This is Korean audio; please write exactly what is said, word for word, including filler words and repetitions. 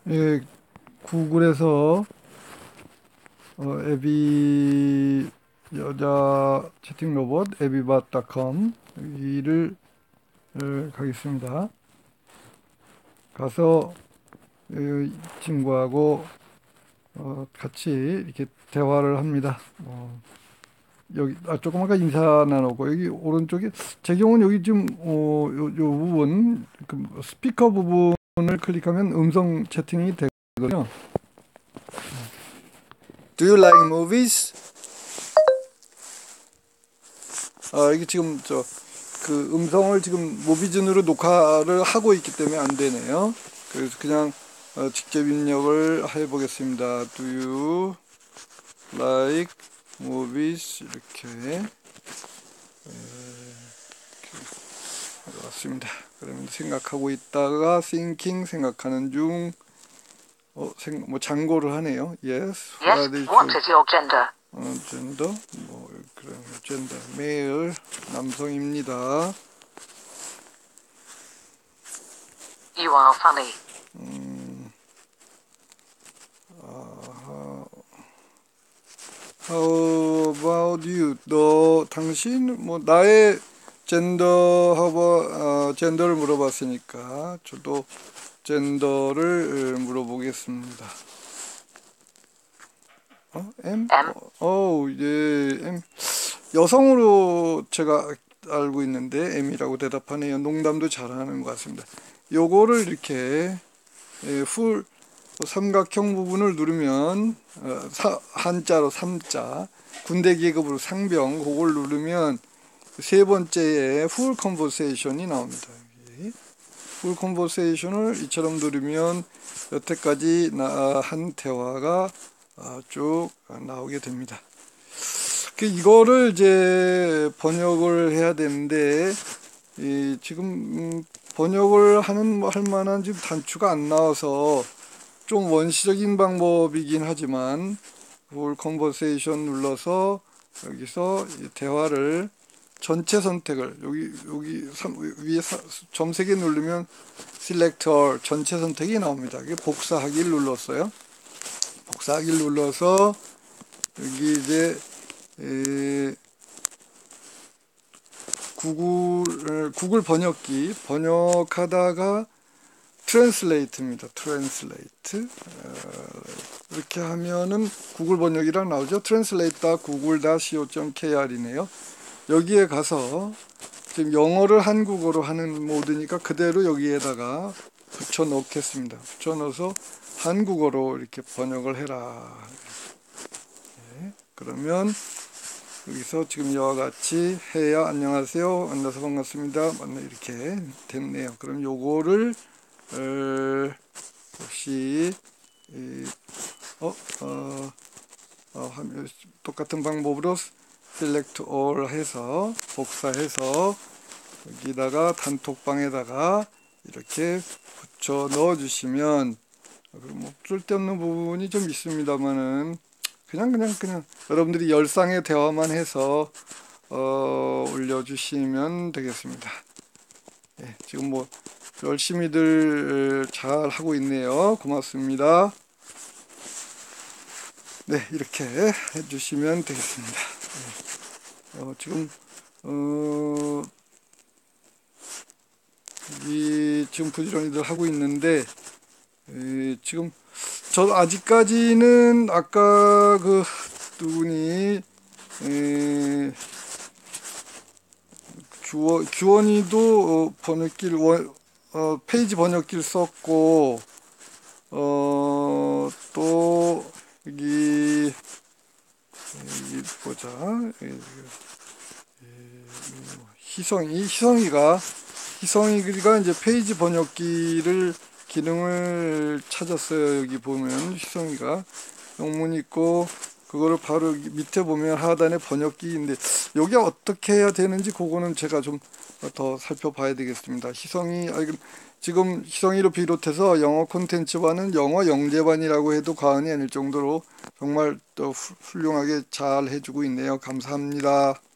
예, 구글에서 어, 에비 여자 채팅 로봇 에비밭 닷컴 여기를 어, 가겠습니다. 가서 어, 이 친구하고 어, 같이 이렇게 대화를 합니다. 어, 여기 아, 조금 아까 인사 나누고 여기 오른쪽에 제 경우는 여기 지금 어, 요, 요 부분 그 스피커 부분을 클릭하면 음성 채팅이 되거든요. Do you like movies? 아, 이게 지금 저 그 음성을 지금 모비즌으로 녹화를 하고 있기 때문에 안 되네요. 그래서 그냥 어, 직접 입력을 해 보겠습니다. Do you like movies? 이렇게 왔습니다. 그러면 생각하고 있다가 thinking 생각하는 중 어, 생, 뭐 장고를 하네요. Yes. Yes, What is what your is your gender? 어, 젠더? 뭐 그런 젠더. 메일 남성입니다. You are funny. 아하. How about you? 너 당신 뭐 나의 젠더 하버 어, 젠더를 물어봤으니까 저도 젠더를 어, 물어보겠습니다. 어? M? M. 어, 예, M. 여성으로 제가 알고 있는데 M이라고 대답하네요. 농담도 잘하는 것 같습니다. 요거를 이렇게 예, 풀 삼각형 부분을 누르면 어, 사, 한자로 삼자 군대 계급으로 상병 그걸 누르면 세 번째에 풀 컨버세이션이 나옵니다. 풀 컨버세이션을 이처럼 누르면 여태까지 나, 한 대화가 아, 쭉 나오게 됩니다. 그 이거를 이제 번역을 해야 되는데 이 지금 음, 번역을 하는 뭐 할 만한 지금 단추가 안 나와서 좀 원시적인 방법이긴 하지만 풀 컨버세이션 눌러서 여기서 이 대화를 전체 선택을 여기 여기 삼, 위에 점 세 개 누르면 select all 전체 선택이 나옵니다. 이게 복사하기를 눌렀어요. 복사하기를 눌러서 여기 이제 에, 구글 구글 번역기 번역하다가 트랜슬레이트입니다. 트랜슬레이트 이렇게 하면은 구글 번역이랑 나오죠. 트랜슬레이트 구글 co.kr이네요. 여기에 가서 지금 영어를 한국어로 하는 모드니까 그대로 여기에다가 붙여 넣겠습니다. 붙여 넣어서 한국어로 이렇게 번역을 해라. 네, 그러면 여기서 지금 이와 같이 해야 안녕하세요. 만나서 반갑습니다. 만나 이렇게 됐네요. 그럼 요거를 어, 혹시 이, 어, 어, 어, 똑같은 방법으로 select all 해서 복사해서 여기다가 단톡방에다가 이렇게 붙여 넣어 주시면 뭐 쓸데없는 부분이 좀 있습니다만은 그냥 그냥 그냥 여러분들이 열상의 대화만 해서 어, 올려주시면 되겠습니다. 예, 지금 뭐 열심히들 잘 하고 있네요. 고맙습니다. 네, 이렇게 해주시면 되겠습니다. 네. 어, 지금 어, 이 지금 부지런히들 하고 있는데 에, 지금 저 아직까지는 아까 그 누구니 에, 규원, 규원이도 어, 번역기를 원, 어, 페이지 번역기를 썼고 어, 또 여기 여기 보자 희성이 희성이가 희성이가 이제 페이지 번역기를 기능을 찾았어요. 여기 보면 희성이가 영문 있고 그거를 바로 밑에 보면 하단에 번역기인데 여기 어떻게 해야 되는지 그거는 제가 좀 더 살펴봐야 되겠습니다. 희성이 지금 희성이로 비롯해서 영어 콘텐츠반은 영어 영재반이라고 해도 과언이 아닐 정도로 정말 또 훌륭하게 잘 해주고 있네요. 감사합니다.